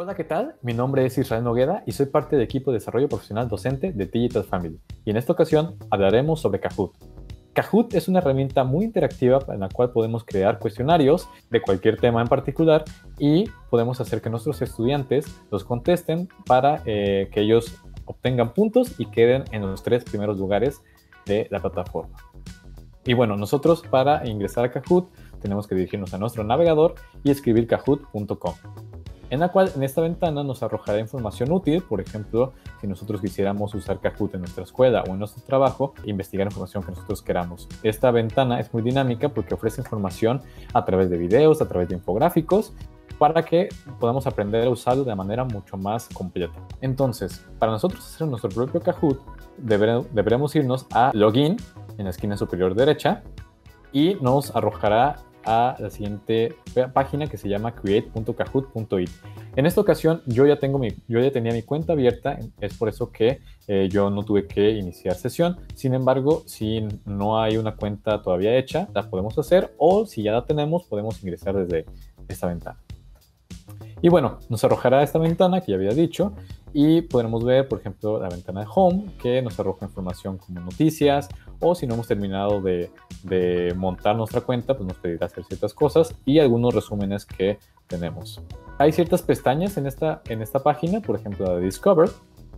Hola, ¿qué tal? Mi nombre es Israel Nogueda y soy parte del equipo de desarrollo profesional docente de Digital Family. Y en esta ocasión hablaremos sobre Kahoot. Kahoot es una herramienta muy interactiva en la cual podemos crear cuestionarios de cualquier tema en particular y podemos hacer que nuestros estudiantes los contesten para que ellos obtengan puntos y queden en los 3 primeros lugares de la plataforma. Y bueno, nosotros para ingresar a Kahoot tenemos que dirigirnos a nuestro navegador y escribir kahoot.com. En la cual en esta ventana nos arrojará información útil. Por ejemplo, si nosotros quisiéramos usar Kahoot en nuestra escuela o en nuestro trabajo, investigar información que nosotros queramos. Esta ventana es muy dinámica porque ofrece información a través de videos, a través de infográficos, para que podamos aprender a usarlo de manera mucho más completa. Entonces, para nosotros hacer nuestro propio Kahoot, deberemos irnos a Login en la esquina superior derecha y nos arrojará a la siguiente página que se llama create.kahoot.it. En esta ocasión yo ya tenía mi cuenta abierta, es por eso que yo no tuve que iniciar sesión. Sin embargo, si no hay una cuenta todavía hecha, la podemos hacer, o si ya la tenemos, podemos ingresar desde esta ventana. Y bueno, nos arrojará esta ventana que ya había dicho y podremos ver, por ejemplo, la ventana de Home, que nos arroja información como noticias, o si no hemos terminado de montar nuestra cuenta, pues nos pedirá hacer ciertas cosas y algunos resúmenes que tenemos. Hay ciertas pestañas en esta página, por ejemplo la de Discover,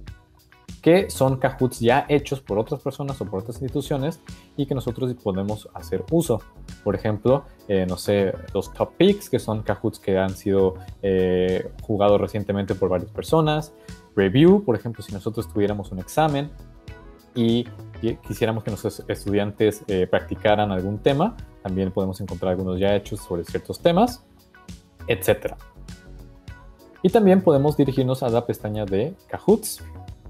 que son Kahoots ya hechos por otras personas o por otras instituciones y que nosotros podemos hacer uso. Por ejemplo, no sé, los Top Picks, que son Kahoots que han sido jugados recientemente por varias personas. Review, por ejemplo, si nosotros tuviéramos un examen y quisiéramos que nuestros estudiantes practicaran algún tema, también podemos encontrar algunos ya hechos sobre ciertos temas, etc. Y también podemos dirigirnos a la pestaña de Kahoots,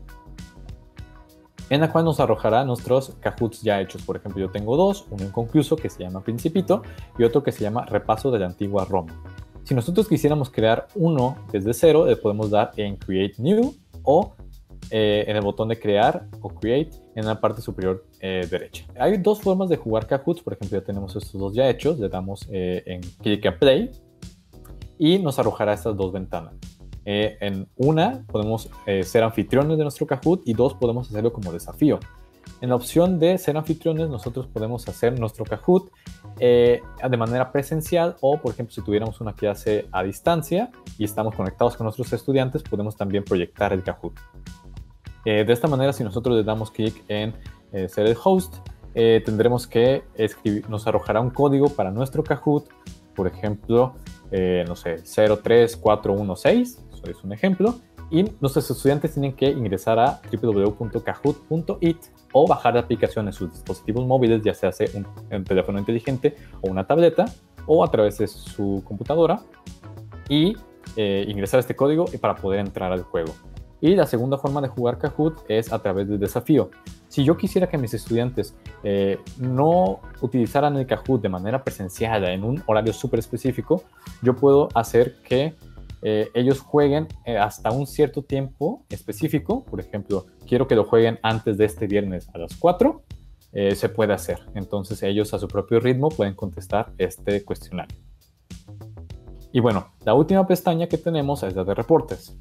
en la cual nos arrojará nuestros Kahoots ya hechos. Por ejemplo, yo tengo dos, uno inconcluso que se llama Principito y otro que se llama Repaso de la Antigua Roma. Si nosotros quisiéramos crear uno desde cero, le podemos dar en Create New o en el botón de crear o create en la parte superior derecha. Hay dos formas de jugar Kahoots. Por ejemplo, ya tenemos estos dos ya hechos, le damos en click and play y nos arrojará estas dos ventanas. En una podemos ser anfitriones de nuestro Kahoot y dos podemos hacerlo como desafío. En la opción de ser anfitriones nosotros podemos hacer nuestro Kahoot de manera presencial, o por ejemplo si tuviéramos una clase a distancia y estamos conectados con nuestros estudiantes, podemos también proyectar el Kahoot. De esta manera, si nosotros le damos clic en ser el host, tendremos que escribir, nos arrojará un código para nuestro Kahoot, por ejemplo, no sé, 03416, eso es un ejemplo, y nuestros estudiantes tienen que ingresar a www.kahoot.it o bajar la aplicación en sus dispositivos móviles, ya sea un teléfono inteligente o una tableta, o a través de su computadora, y ingresar este código para poder entrar al juego. Y la segunda forma de jugar Kahoot es a través del desafío. Si yo quisiera que mis estudiantes no utilizaran el Kahoot de manera presencial en un horario súper específico, yo puedo hacer que ellos jueguen hasta un cierto tiempo específico. Por ejemplo, quiero que lo jueguen antes de este viernes a las 4, se puede hacer. Entonces ellos a su propio ritmo pueden contestar este cuestionario. Y bueno, la última pestaña que tenemos es la de reportes.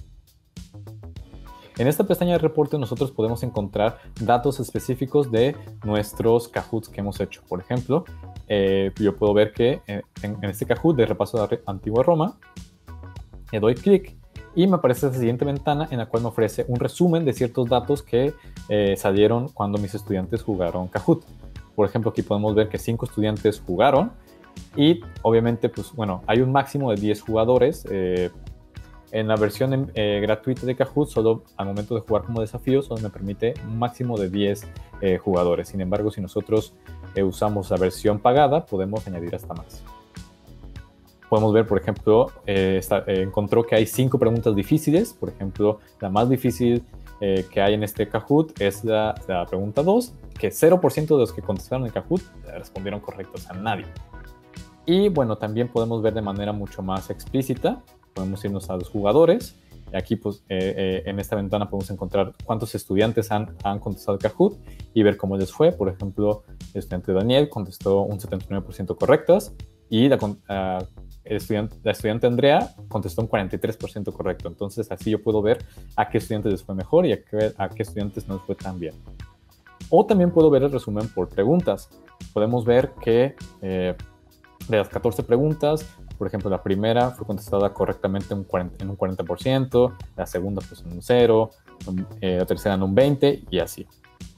En esta pestaña de reporte nosotros podemos encontrar datos específicos de nuestros Kahoots que hemos hecho. Por ejemplo, yo puedo ver que en este Kahoot de repaso de la Antigua Roma, le doy clic y me aparece esta siguiente ventana en la cual me ofrece un resumen de ciertos datos que salieron cuando mis estudiantes jugaron Kahoot. Por ejemplo, aquí podemos ver que 5 estudiantes jugaron y obviamente, pues bueno, hay un máximo de 10 jugadores. En la versión gratuita de Kahoot, solo al momento de jugar como desafío, solo me permite un máximo de 10 jugadores. Sin embargo, si nosotros usamos la versión pagada, podemos añadir hasta más. Podemos ver, por ejemplo, encontró que hay 5 preguntas difíciles. Por ejemplo, la más difícil que hay en este Kahoot es la pregunta 2, que 0% de los que contestaron el Kahoot respondieron correctos, a nadie. Y bueno, también podemos ver de manera mucho más explícita. Podemos irnos a los jugadores. Aquí pues, en esta ventana podemos encontrar cuántos estudiantes han contestado Kahoot y ver cómo les fue. Por ejemplo, el estudiante Daniel contestó un 79% correctas y la estudiante Andrea contestó un 43% correcto. Entonces así yo puedo ver a qué estudiantes les fue mejor y a qué estudiantes no les fue tan bien. O también puedo ver el resumen por preguntas. Podemos ver que de las 14 preguntas, por ejemplo, la primera fue contestada correctamente en un 40%, la segunda pues en un 0, la tercera en un 20% y así.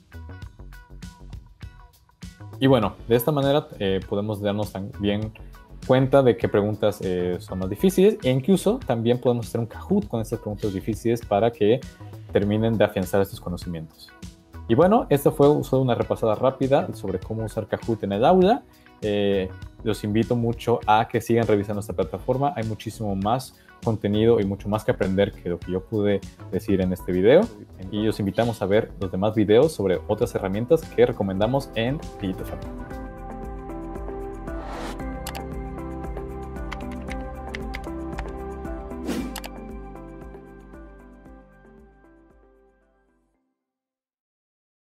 Y bueno, de esta manera podemos darnos también cuenta de qué preguntas son más difíciles e incluso también podemos hacer un Kahoot con estas preguntas difíciles para que terminen de afianzar estos conocimientos. Y bueno, esta fue solo una repasada rápida sobre cómo usar Kahoot en el aula. Los invito mucho a que sigan revisando esta plataforma. Hay muchísimo más contenido y mucho más que aprender que lo que yo pude decir en este video. Y los invitamos a ver los demás videos sobre otras herramientas que recomendamos en Digital Family.